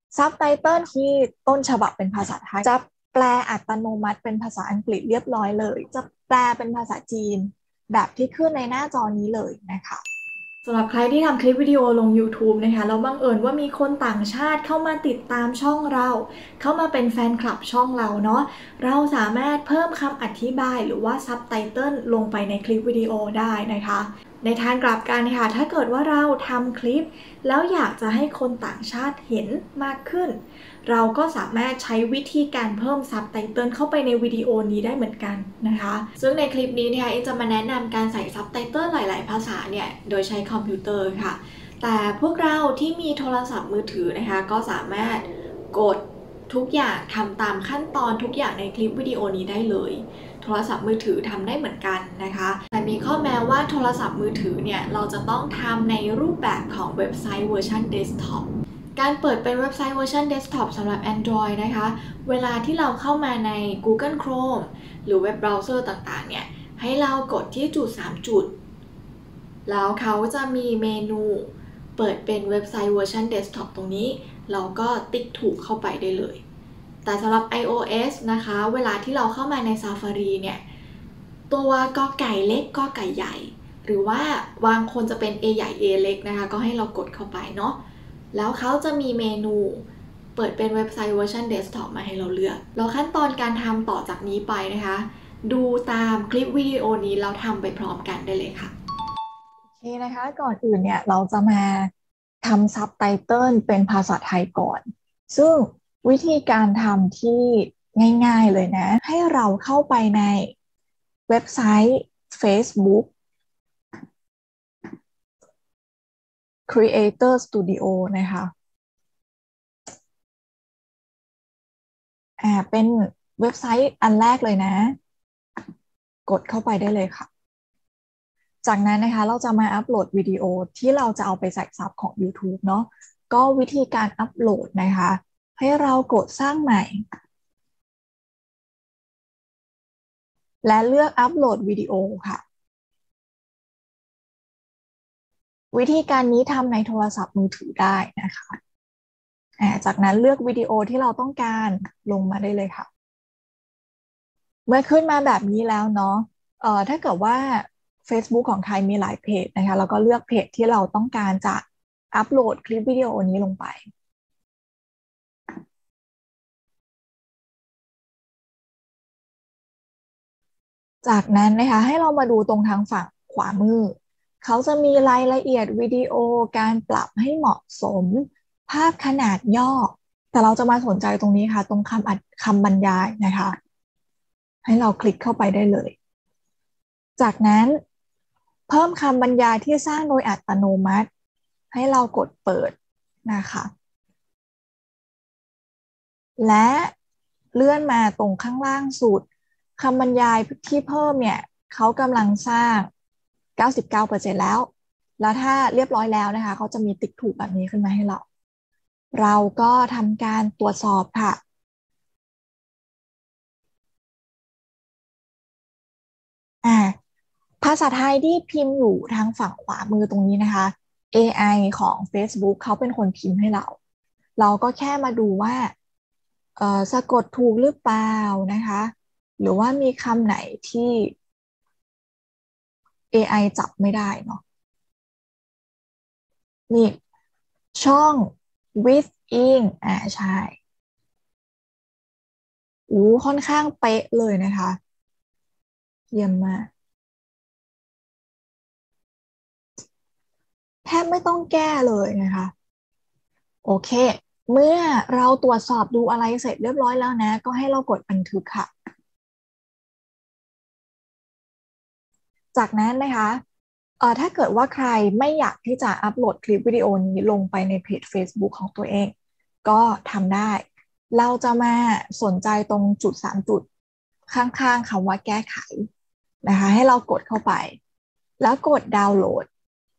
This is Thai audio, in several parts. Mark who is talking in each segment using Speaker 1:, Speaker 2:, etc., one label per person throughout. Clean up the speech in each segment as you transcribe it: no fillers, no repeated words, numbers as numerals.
Speaker 1: ซับไตเติลที่ต้นฉบับเป็นภาษาไทยจะแปลอัตโนมัติเป็นภาษาอังกฤษเรียบร้อยเลยจะแปลเป็นภาษาจีนแบบที่ขึ้นในหน้าจอนี้เลยนะคะสำหรับใครที่ทำคลิปวิดีโอลง YouTube นะคะแล้วบังเอิญว่ามีคนต่างชาติเข้ามาติดตามช่องเราเข้ามาเป็นแฟนคลับช่องเราเนาะเราสามารถเพิ่มคำอธิบายหรือว่าซับไตเติลลงไปในคลิปวิดีโอได้นะคะในทางกลับกันค่ะถ้าเกิดว่าเราทำคลิปแล้วอยากจะให้คนต่างชาติเห็นมากขึ้นเราก็สามารถใช้วิธีการเพิ่มซับไตเติลเข้าไปในวิดีโอนี้ได้เหมือนกันนะคะซึ่งในคลิปนี้เนี่ยจะมาแนะนำการใส่ซับไตเติลหลายๆภาษาเนี่ยโดยใช้คอมพิวเตอร์ค่ะแต่พวกเราที่มีโทรศัพท์มือถือนะคะก็สามารถกดทุกอย่างทำตามขั้นตอนทุกอย่างในคลิปวิดีโอนี้ได้เลยโทรศัพท์มือถือทำได้เหมือนกันนะคะแต่มีข้อแม้ว่าโทรศัพท์มือถือเนี่ยเราจะต้องทำในรูปแบบของเว็บไซต์เวอร์ชันเดสก์ท็อปการเปิดเป็นเว็บไซต์เวอร์ชันเดสก์ท็อปสำหรับ Android นะคะเวลาที่เราเข้ามาใน Google Chrome หรือเว็บเบราว์เซอร์ต่างๆเนี่ยให้เรากดที่จุด3จุดแล้วเขาจะมีเมนูเปิดเป็นเว็บไซต์เวอร์ชันเดสก์ท็อปตรงนี้เราก็ติ๊กถูกเข้าไปได้เลยแต่สำหรับ iOS นะคะเวลาที่เราเข้ามาใน Safari เนี่ยตัวกอไก่เล็กกอไก่ใหญ่หรือว่าบางคนจะเป็น A ใหญ่ A เล็กนะคะก็ให้เรากดเข้าไปเนาะแล้วเขาจะมีเมนูเปิดเป็นเว็บไซต์เวอร์ชันเดสก์ท็อปมาให้เราเลือกแล้วขั้นตอนการทำต่อจากนี้ไปนะคะดูตามคลิปวิดีโอนี้แล้วทำไปพร้อมกันได้เลยค่ะโอเคนะคะก่อนอื่นเนี่ยเราจะมาทำซับไตเติลเป็นภาษาไทยก่อนซึ่งวิธีการทำที่ง่ายๆเลยนะให้เราเข้าไปในเว็บไซต์ Facebook Creator Studio นะคะเป็นเว็บไซต์อันแรกเลยนะกดเข้าไปได้เลยค่ะจากนั้นนะคะเราจะมาอัปโหลดวิดีโอที่เราจะเอาไปใส่ซับของ YouTube เนาะก็วิธีการอัปโหลดนะคะให้เรากดสร้างใหม่และเลือกอัปโหลดวิดีโอค่ะวิธีการนี้ทำในโทรศัพท์มือถือได้นะคะจากนั้นเลือกวิดีโอที่เราต้องการลงมาได้เลยค่ะเมื่อขึ้นมาแบบนี้แล้วเนาะถ้าเกิดว่า Facebook ของไทยมีหลายเพจนะคะแล้วก็เลือกเพจที่เราต้องการจะอัปโหลดคลิปวิดีโอนี้ลงไปจากนั้นนะคะให้เรามาดูตรงทางฝั่งขวามือเขาจะมีรายละเอียดวิดีโอการปรับให้เหมาะสมภาพขนาดย่อแต่เราจะมาสนใจตรงนี้ค่ะตรงคำบรรยายนะคะให้เราคลิกเข้าไปได้เลยจากนั้นเพิ่มคำบรรยายที่สร้างโดยอัตโนมัติให้เรากดเปิดนะคะและเลื่อนมาตรงข้างล่างสุดคำบรรยายที่เพิ่มเนี่ยเขากำลังสร้าง99%แล้วถ้าเรียบร้อยแล้วนะคะเขาจะมีติ๊กถูกแบบนี้ขึ้นมาให้เราก็ทำการตรวจสอบค่ะอ่าภาษาไทยที่พิมพ์อยู่ทางฝั่งขวามือตรงนี้นะคะ AI ของ Facebook เขาเป็นคนพิมพ์ให้เราก็แค่มาดูว่าสะกดถูกหรือเปล่านะคะหรือว่ามีคำไหนที่ AI จับไม่ได้เนาะนี่ช่อง with ing ใช่ค่อนข้างเป๊ะเลยนะคะเยี่ยมมากแทบไม่ต้องแก้เลยนะคะโอเคเมื่อเราตรวจสอบดูอะไรเสร็จเรียบร้อยแล้วนะก็ให้เรากดบันทึกค่ะจากนั้นนะคะถ้าเกิดว่าใครไม่อยากที่จะอัปโหลดคลิปวิดีโอนี้ลงไปในเพจ Facebook ของตัวเองก็ทำได้เราจะมาสนใจตรงจุด3 จุดข้างๆคำว่าแก้ไขนะคะให้เรากดเข้าไปแล้วกดดาวน์โหลด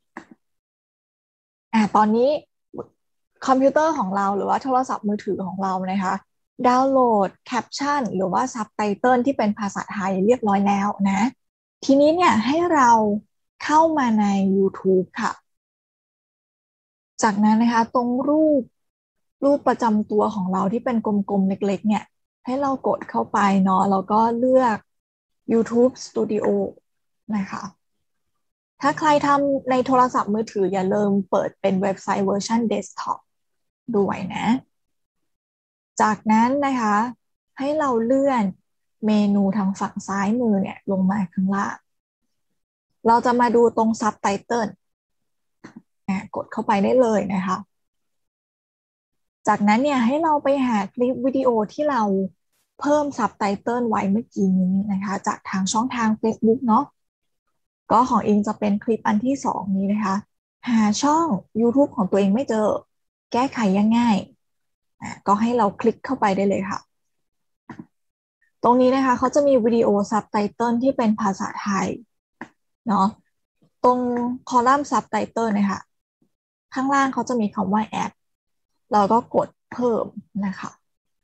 Speaker 1: ตอนนี้คอมพิวเตอร์ของเราหรือว่าโทรศัพท์มือถือของเรานะคะดาวน์โหลดแคปชั่นหรือว่าซับไตเติลที่เป็นภาษาไทยเรียบร้อยแล้วนะทีนี้เนี่ยให้เราเข้ามาใน YouTube ค่ะจากนั้นนะคะตรงรูปรูปประจำตัวของเราที่เป็นกลมๆเล็กๆเนี่ยให้เรากดเข้าไปเนาะแล้วก็เลือก YouTube Studio นะคะถ้าใครทำในโทรศัพท์มือถืออย่าลืมเปิดเป็นเว็บไซต์เวอร์ชันเดสก์ท็อปด้วยนะจากนั้นนะคะให้เราเลื่อนเมนูทางฝั่งซ้ายมือเนี่ยลงมาข้างล่างเราจะมาดูตรงซับไตเติลกดเข้าไปได้เลยนะคะจากนั้นเนี่ยให้เราไปหาคลิปวิดีโอที่เราเพิ่มซับไตเติลไว้เมื่อกี้นี้นะคะจากทางช่องทาง Facebook เนาะก็ของเองจะเป็นคลิปอันที่สองนี้นะคะหาช่อง YouTube ของตัวเองไม่เจอแก้ไขยังไงก็ให้เราคลิกเข้าไปได้เลยค่ะตรงนี้นะคะเขาจะมีวิดีโอซับไตเติลที่เป็นภาษาไทยเนาะตรงคอลัมน์ซับไตเติลนะคะข้างล่างเขาจะมีคำว่าแอดเราก็กดเพิ่มนะคะ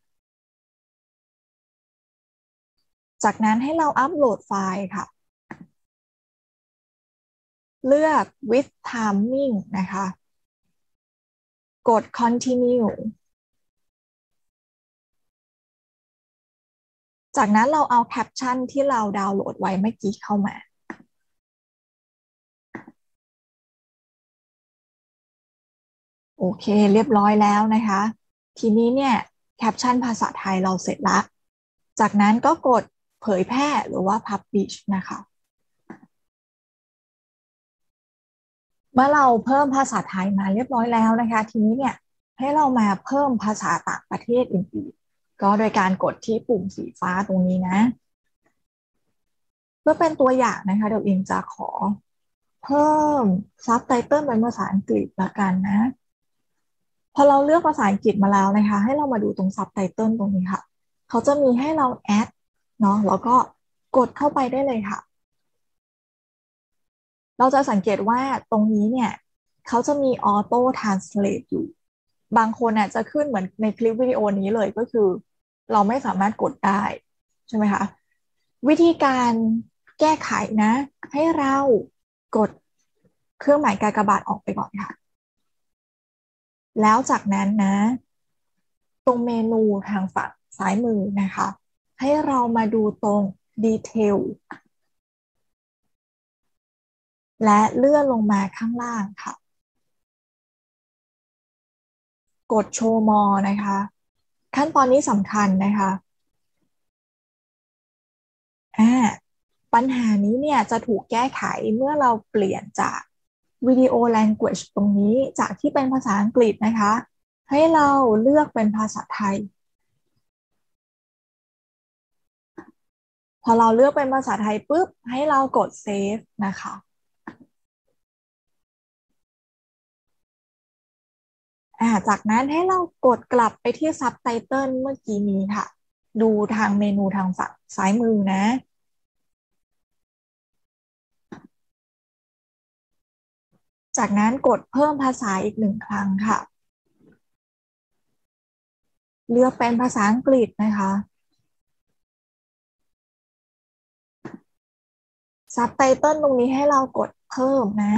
Speaker 1: จากนั้นให้เราอัปโหลดไฟล์ค่ะเลือก with timing นะคะกด continue จากนั้นเราเอาแคปชั่นที่เราดาวน์โหลดไว้เมื่อกี้เข้ามาโอเคเรียบร้อยแล้วนะคะทีนี้เนี่ยแคปชั่นภาษาไทยเราเสร็จละจากนั้นก็กดเผยแพร่หรือว่า publish นะคะเมื่อเราเพิ่มภาษาไทยมาเรียบร้อยแล้วนะคะทีนี้เนี่ยให้เรามาเพิ่มภาษาต่างประเทศอื่นๆก็โดยการกดที่ปุ่มสีฟ้าตรงนี้นะเพื่อเป็นตัวอย่างนะคะเดี๋ยวเองจะขอเพิ่มซับไตเติลเป็นภาษาอังกฤษละกันนะพอเราเลือกภาษาอังกฤษมาแล้วนะคะให้เรามาดูตรงซับไตเติลตรงนี้ค่ะเขาจะมีให้เราแอดเนาะแล้วก็กดเข้าไปได้เลยค่ะเราจะสังเกตว่าตรงนี้เนี่ยเขาจะมีออโต้ทรานสเลทอยู่บางคนจะขึ้นเหมือนในคลิปวิดีโอนี้เลยก็คือเราไม่สามารถกดได้ใช่ไหมคะวิธีการแก้ไขนะให้เรากดเครื่องหมายกากบาทออกไปก่อนค่ะแล้วจากนั้นนะตรงเมนูทางฝั่งซ้ายมือนะคะให้เรามาดูตรงดีเทลและเลื่อนลงมาข้างล่างค่ะกดโชว์มอนะคะขั้นตอนนี้สำคัญนะคะอ่าปัญหานี้เนี่ยจะถูกแก้ไขเมื่อเราเปลี่ยนจากวิดีโอ language ตรงนี้จากที่เป็นภาษาอังกฤษนะคะให้เราเลือกเป็นภาษาไทยพอเราเลือกเป็นภาษาไทยปุ๊บให้เรากด save นะคะจากนั้นให้เรากดกลับไปที่ซับไตเติลเมื่อกี้นี้ค่ะดูทางเมนูทางฝั่งซ้ายมือนะจากนั้นกดเพิ่มภาษาอีกหนึ่งครั้งค่ะเลือกเป็นภาษาอังกฤษนะคะซับไตเติลตรงนี้ให้เรากดเพิ่มนะ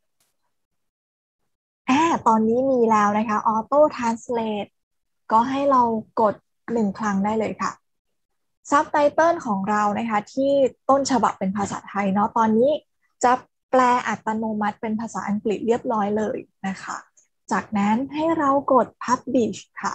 Speaker 1: ตอนนี้มีแล้วนะคะออโต้ทรานสเลทก็ให้เรากดหนึ่งครั้งได้เลยค่ะซับไตเติลของเรานะคะที่ต้นฉบับเป็นภาษาไทยเนาะตอนนี้จะแปลอัตโนมัติเป็นภาษาอังกฤษเรียบร้อยเลยนะคะจากนั้นให้เรากด Publish ค่ะ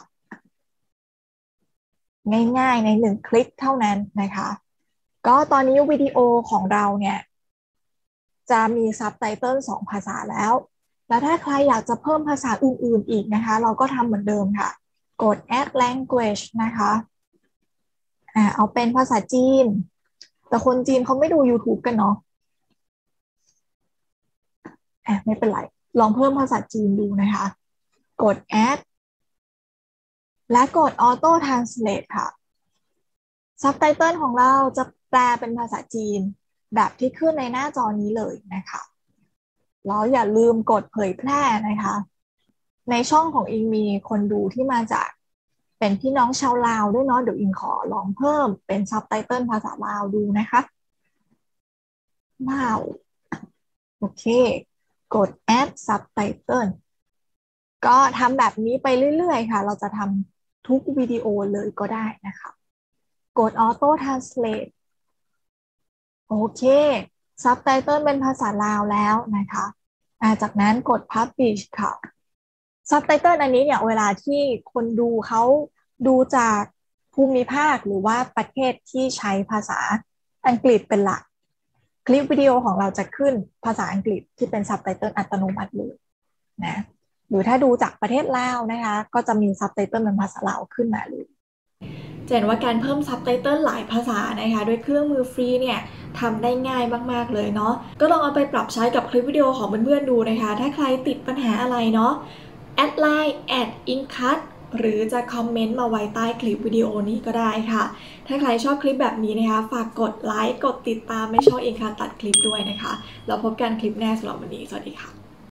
Speaker 1: ง่ายๆในหนึ่งคลิกเท่านั้นนะคะก็ตอนนี้วิดีโอของเราเนี่ยจะมีซับไตเติล2 ภาษาแล้วถ้าใครอยากจะเพิ่มภาษาอื่นๆอีกนะคะเราก็ทำเหมือนเดิมค่ะกด add language นะคะเอาเป็นภาษาจีนแต่คนจีนเขาไม่ดู YouTube กันเนาะไม่เป็นไรลองเพิ่มภาษาจีนดูนะคะกด add และกด auto translate ค่ะซับไตเติลของเราจะแปลเป็นภาษาจีนแบบที่ขึ้นในหน้าจอนี้เลยนะคะแล้วอย่าลืมกดเผยแพร่นะคะในช่องของอิงมีคนดูที่มาจากเป็นพี่น้องชาวลาวด้วยเนาะเดี๋ยวอิงขอลองเพิ่มเป็นซับไตเติลภาษาลาวดูนะคะลาวโอเคกด add subtitle ก็ทำแบบนี้ไปเรื่อยๆค่ะเราจะทำทุกวิดีโอเลยก็ได้นะคะกด Auto Translate โอเคซับไตเติลเป็นภาษาลาวแล้วนะคะจากนั้นกด Publish ค่ะซับไตเติลอันนี้เนี่ยเวลาที่คนดูเขาดูจากภูมิภาคหรือว่าประเทศที่ใช้ภาษาอังกฤษเป็นหลักคลิปวิดีโอของเราจะขึ้นภาษาอังกฤษที่เป็นซับไตเติลอัตโนมัติเลยนะหรือถ้าดูจากประเทศลาวนะคะก็จะมีซับไตเติลเป็นภาษาลาวขึ้นมาเลยจะเห็นว่าการเพิ่มซับไตเติลหลายภาษานะคะด้วยเครื่องมือฟรีเนี่ยทำได้ง่ายมากๆเลยเนาะก็ลองเอาไปปรับใช้กับคลิปวิดีโอของเพื่อนๆดูนะคะถ้าใครติดปัญหาอะไรเนาะแอดไลน์@incut หรือจะคอมเมนต์มาไว้ใต้คลิปวิดีโอนี้ก็ได้ค่ะถ้าใครชอบคลิปแบบนี้นะคะฝากกดไลค์กดติดตามไม่ชอบอินคัทตัดคลิปด้วยนะคะแล้วพบกันคลิปหน้าสำหรับวันนี้สวัสดีค่ะ